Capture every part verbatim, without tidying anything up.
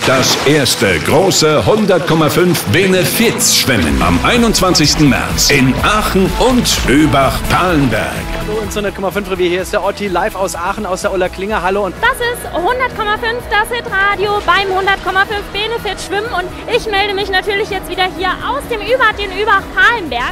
Das erste große hundert Komma fünf Benefizschwimmen am einundzwanzigsten März in Aachen und Übach-Palenberg. Hallo ins hundert Komma fünf Revier, hier ist der Otti live aus Aachen, aus der Ulla Klinger. Hallo. Und das ist hundert Komma fünf, das Hitradio beim hundert Komma fünf Benefizschwimmen. Und ich melde mich natürlich jetzt wieder hier aus dem Ü-Bad in Übach-Palenberg.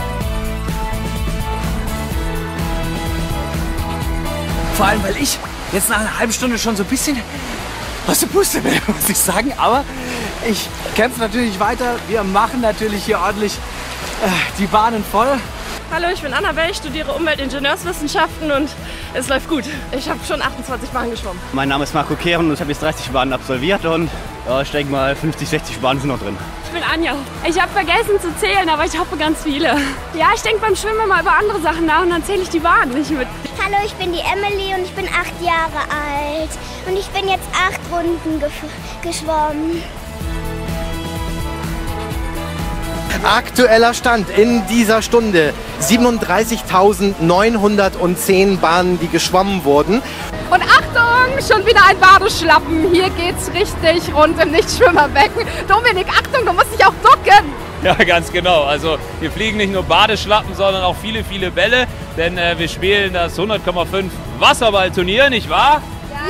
Vor allem, weil ich jetzt nach einer halben Stunde schon so ein bisschen aus der Puste bin, muss ich sagen. Aber ich kämpfe natürlich weiter. Wir machen natürlich hier ordentlich äh, die Bahnen voll. Hallo, ich bin Annabelle, ich studiere Umweltingenieurswissenschaften und es läuft gut. Ich habe schon achtundzwanzig Bahnen geschwommen. Mein Name ist Marco Kehren und ich habe jetzt dreißig Bahnen absolviert und ja, ich denke mal fünfzig, sechzig Bahnen sind noch drin. Ich bin Anja. Ich habe vergessen zu zählen, aber ich hoffe ganz viele. Ja, ich denke beim Schwimmen mal über andere Sachen nach und dann zähle ich die Bahnen nicht mit. Hallo, ich bin die Emily und ich bin acht Jahre alt und ich bin jetzt acht Runden geschwommen. Aktueller Stand in dieser Stunde: siebenunddreißigtausendneunhundertzehn Bahnen, die geschwommen wurden. Und Achtung, schon wieder ein Badeschlappen. Hier geht's richtig rund im Nichtschwimmerbecken. Dominik, Achtung, du musst dich auch ducken. Ja, ganz genau. Also wir fliegen nicht nur Badeschlappen, sondern auch viele, viele Bälle. Denn äh, wir spielen das hundert Komma fünf Wasserballturnier, nicht wahr?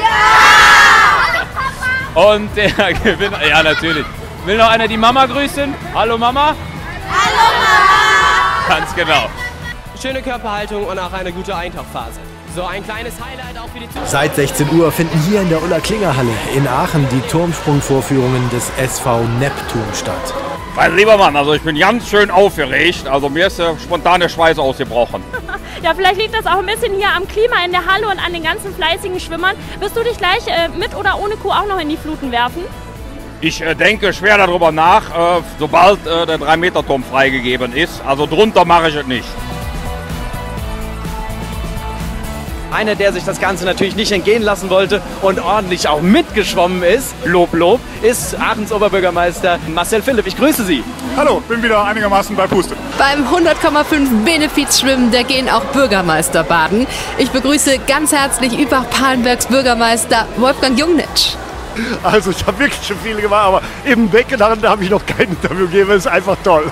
Ja! Und der Gewinner, ja natürlich. Will noch einer die Mama grüßen? Hallo Mama? Hallo Mama! Ganz genau. Schöne Körperhaltung und auch eine gute Eintauchphase. So ein kleines Highlight auch für die Zuschauer. Seit sechzehn Uhr finden hier in der Ulla Klinger Halle in Aachen die Turmsprungvorführungen des S V Neptun statt. Mein lieber Mann, also ich bin ganz schön aufgeregt. Also mir ist der spontane Schweiß ausgebrochen. Ja, vielleicht liegt das auch ein bisschen hier am Klima in der Halle und an den ganzen fleißigen Schwimmern. Wirst du dich gleich äh, mit oder ohne Kuh auch noch in die Fluten werfen? Ich äh, denke schwer darüber nach, äh, sobald äh, der drei Meter Turm freigegeben ist. Also drunter mache ich es nicht. Einer, der sich das Ganze natürlich nicht entgehen lassen wollte und ordentlich auch mitgeschwommen ist, Lob, Lob, ist Aachens Oberbürgermeister Marcel Philipp. Ich grüße Sie. Hallo, bin wieder einigermaßen bei Puste. Beim hundert Komma fünf Benefizschwimmen, da gehen auch Bürgermeister baden. Ich begrüße ganz herzlich Übach-Palenbergs Bürgermeister Wolfgang Jungnitsch. Also ich habe wirklich schon viele gemacht, aber im Becken da habe ich noch kein Interview gegeben. Das ist einfach toll.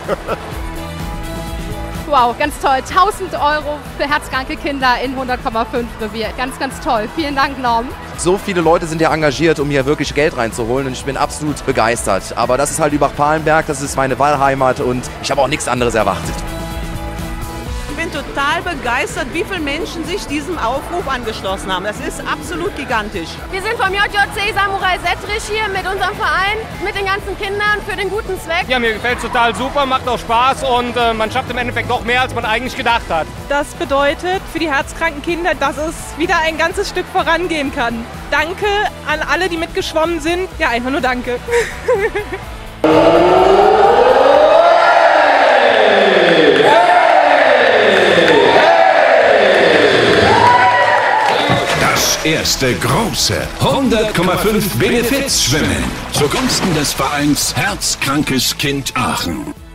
Wow, ganz toll. tausend Euro für herzkranke Kinder in hundert Komma fünf Revier. Ganz, ganz toll. Vielen Dank, Norm. So viele Leute sind ja engagiert, um hier wirklich Geld reinzuholen und ich bin absolut begeistert. Aber das ist halt Übach-Palenberg, das ist meine Wahlheimat und ich habe auch nichts anderes erwartet. Ich bin total begeistert, wie viele Menschen sich diesem Aufruf angeschlossen haben. Das ist absolut gigantisch. Wir sind vom J J C Samurai Settrich hier mit unserem Verein, mit den ganzen Kindern für den guten Zweck. Ja, mir gefällt es total super, macht auch Spaß und äh, man schafft im Endeffekt noch mehr, als man eigentlich gedacht hat. Das bedeutet für die herzkranken Kinder, dass es wieder ein ganzes Stück vorangehen kann. Danke an alle, die mitgeschwommen sind. Ja, einfach nur danke. Das erste große hundert Komma fünf Benefizschwimmen zugunsten des Vereins Herzkrankes Kind Aachen.